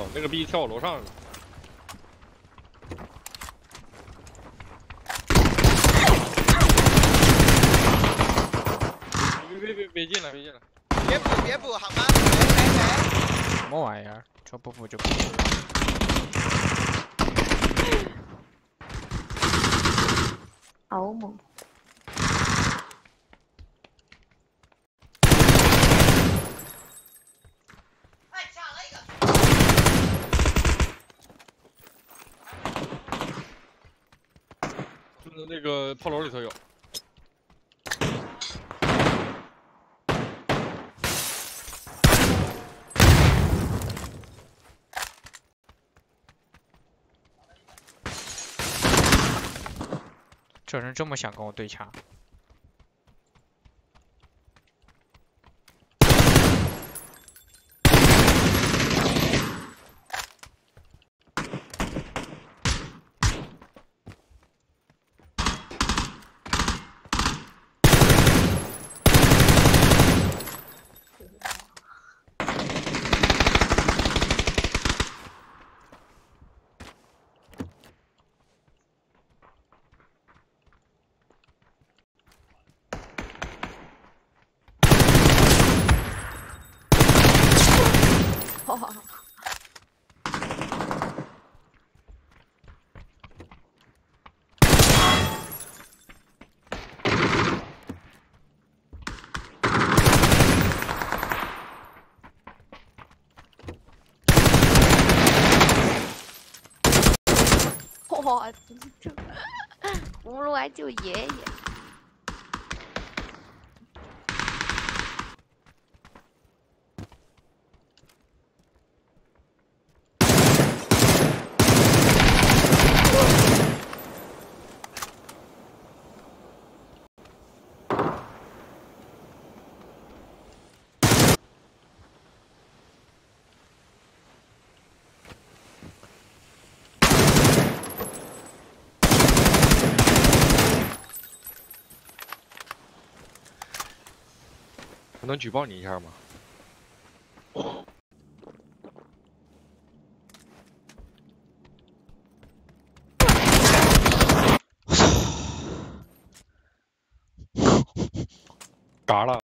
操，那个逼跳我楼上了。别进来，别进来！ 别补好吗？谁？ 什么玩意儿？说不服就不服。 好猛！ 哎，抢了一个！ 那个炮楼里头有。 这人这么想跟我对枪？ 哇！哇，这葫芦娃救爷爷。 我能举报你一下吗？嘎了。